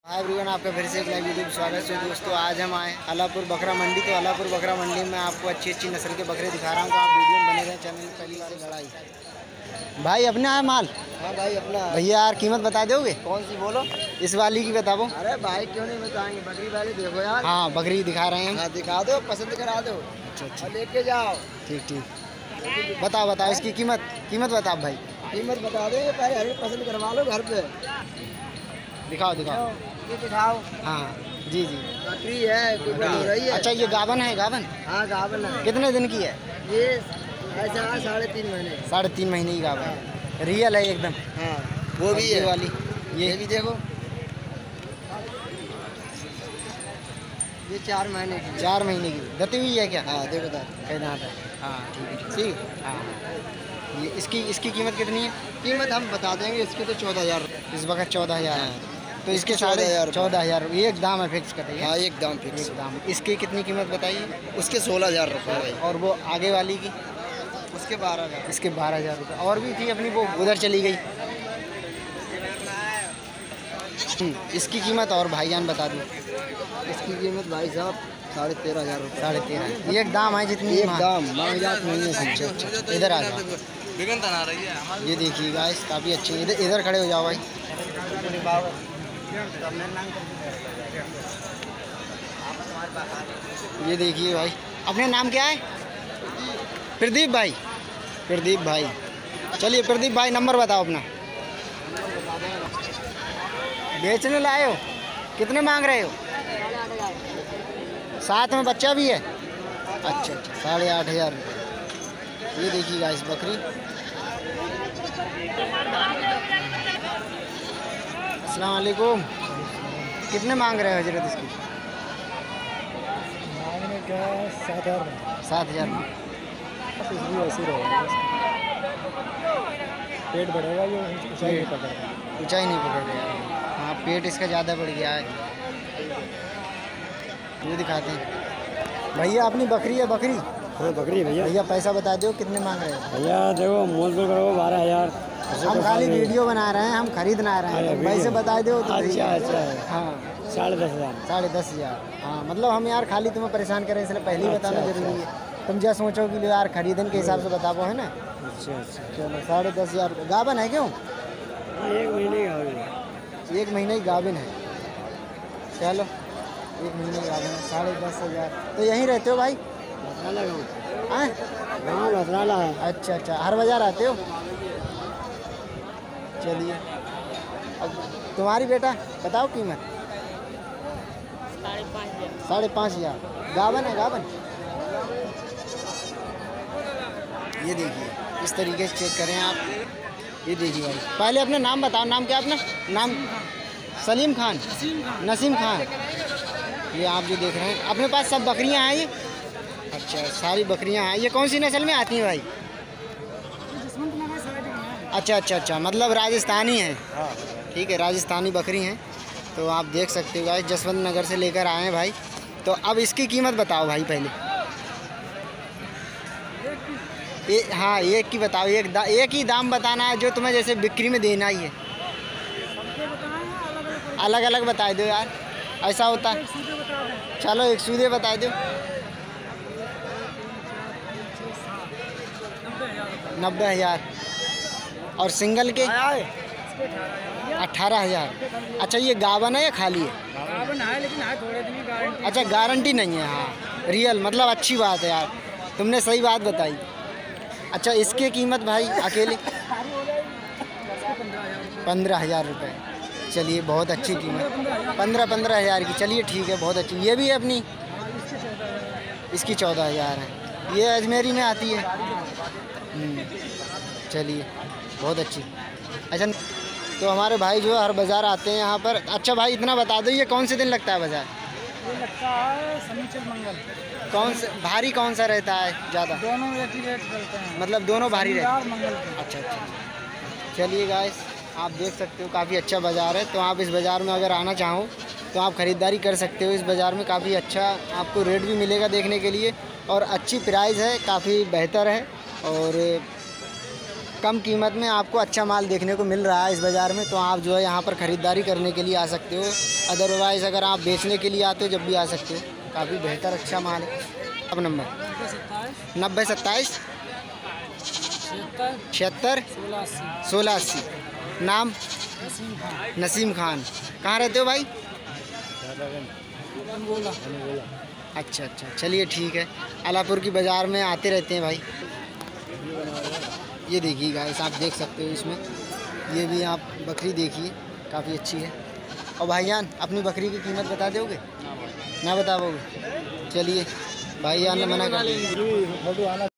Hi everyone, आपका फिर से एक नई वीडियो में स्वागत है। दोस्तों आज हम आए अलापुर बकरा मंडी। तो अलापुर बकरा मंडी में आपको अच्छी अच्छी नस्ल के बकरे दिखा रहा हूँ। तो आप वीडियो में बने रहे। चैनल में पहली बार लड़ाई भाई अपने आए माल। हाँ भाई अपना। भैया यार कीमत बता दोगे? कौन सी बोलो? इस वाली की बताओ। अरे भाई क्यों नहीं बताएंगे, बकरी वाली देखो यार। हाँ बकरी दिखा रहे हैं हम। हाँ दिखा दो, पसंद करा दो। अच्छा और लेके जाओ। ठीक बताओ इसकी कीमत बताओ भाई। कीमत बता देंगे, पहले हमें पसंद करवा लो घर पे। दिखाओ ये दिखाओ। हाँ जी बकरी है, कोई बड़ी हो रही है। अच्छा ये गावन है? हाँ गावन है। कितने दिन की है ये? ऐसा 3.5 महीने। 3.5 महीने की गावन है। रियल है एकदम। हाँ वो भी है वाली। ये भी देखो, ये 4 महीने की। 4 महीने की दती हुई है क्या? हाँ देखो दांत है। हाँ ठीक। हाँ ये इसकी कीमत कितनी है? कीमत हम बता देंगे, इसकी तो 14,000। इस वक्त 14,000 है। तो इसके 14,000 ये एक दाम है फिक्स करेंगे। हाँ एक दाम फिक्स। एक दाम। इसकी कितनी कीमत बताइए? उसके 16,000 रुपये। और वो आगे वाली की? उसके 12,000। इसके 12,000 रुपये। और भी थी अपनी, वो उधर चली गई। इसकी कीमत और भाईजान बता दो। इसकी कीमत भाई साहब 13,500 रुपये। 13,500 ये एक दाम है जितनी एक दाम मांगजात नहीं है। समझे? इधर आ जाओ। ये देखिए गाइस काफ़ी अच्छी। इधर खड़े हो जाओ भाई। ये देखिए भाई, अपने नाम क्या है? प्रदीप भाई। चलिए प्रदीप भाई नंबर बताओ अपना। बेचने लाए हो? कितने मांग रहे हो? साथ में बच्चा भी है? अच्छा 8,500 रुपये। ये देखिए गाइस बकरी। अस्सलाम वालेकुम। कितने मांग रहे हो हजरत इसकी? मांगने का 7,000। 7,000। ऐसे रहेगा, पेट बढ़ेगा, ये ऊंचाई नहीं पकड़ेगा। ऊंचाई नहीं पकड़ रहा। हाँ पेट इसका ज़्यादा बढ़ गया है। ये दिखाते हैं भैया। अपनी बकरी है? हाँ बकरी भैया पैसा बता दो कितने मांग रहे हैं? भैया देखो मोल करो 12,000। हम खाली वीडियो बना रहे हैं, हम खरीद ना रहे हैं। पैसे बता दो तो। अच्छा हाँ 10,500। 10,500। हाँ मतलब हम यार खाली तुम्हें परेशान करें इसलिए पहले ही बताना जरूरी है। तुम क्या सोचो कि यार खरीदन के हिसाब से बता पाओ, है ना? अच्छा चलो 10,500 गाभिन है क्यों? 1 महीने का। 1 महीने की गाभिन है। चलो 1 महीने की गाभिन है। 10,500। तो यहीं रहते हो भाई? गाँव बदराला है। अच्छा हर बाजार आते हो? चलिए अब तुम्हारी बेटा बताओ कीमत। 5,500। गावन है? ये देखिए इस तरीके से चेक करें आप। ये देखिए भाई, पहले अपना नाम बताओ। नाम क्या अपना? नाम सलीम खान, नसीम खान। ये आप जो देख रहे हैं अपने पास सब बकरियां हैं ये? अच्छा सारी बकरियां हैं। ये कौन सी नस्ल में आती हैं भाई? अच्छा मतलब राजस्थानी है। ठीक है राजस्थानी बकरी हैं। तो आप देख सकते हो गाइस, जसवंत नगर से लेकर आए हैं भाई। तो अब इसकी कीमत बताओ भाई पहले। हाँ एक की बताओ। एक ही दाम बताना है जो तुम्हें जैसे बिक्री में देना ही है। अलग बता दो यार, ऐसा होता है। चलो एक सूदे बता दो। 90,000। और सिंगल के 18,000। अच्छा ये गावन है या खाली है? गावन है लेकिन है थोड़े दिन की गारंटी। अच्छा गारंटी नहीं है। हाँ रियल, मतलब अच्छी बात है यार, तुमने सही बात बताई। अच्छा इसकी कीमत भाई अकेले 15,000 रुपये। चलिए बहुत अच्छी कीमत। 15,000 की। चलिए ठीक है बहुत अच्छी। ये भी है अपनी? इसकी 14,000 है। ये अजमेरी में आती है। चलिए बहुत अच्छी। अच्छा तो हमारे भाई जो हर बाज़ार आते हैं यहाँ पर। अच्छा भाई इतना बता दो, ये कौन से दिन लगता है बाज़ार? ये लगता है शनिचर मंगल। कौन सा रहता है ज़्यादा? दोनों रेट चलते हैं। मतलब दोनों भारी रहते हैं? मंगल। अच्छा चलिए गाइस आप देख सकते हो काफ़ी अच्छा बाज़ार है। तो आप इस बाज़ार में अगर आना चाहो तो आप ख़रीदारी कर सकते हो। इस बाज़ार में काफ़ी अच्छा आपको रेट भी मिलेगा देखने के लिए, और अच्छी प्राइस है, काफ़ी बेहतर है। और कम कीमत में आपको अच्छा माल देखने को मिल रहा है इस बाज़ार में, तो आप जो है यहाँ पर ख़रीदारी करने के लिए आ सकते हो। अदरवाइज़ अगर आप बेचने के लिए आते हो जब भी आ सकते हो। काफ़ी बेहतर अच्छा माल है। अब नंबर 90 27 76 16 80। नाम नसीम खान। कहाँ रहते हो भाई? अच्छा अच्छा, चलिए ठीक है। अलापुर की बाज़ार में आते रहते हैं भाई। ये देखिए गाइस, आप देख सकते हो इसमें, ये भी आप बकरी देखिए, काफ़ी अच्छी है। और भाईजान अपनी बकरी की कीमत बता दोगे? ना बता पाओगे? चलिए भाईजान ने मना कर दिया।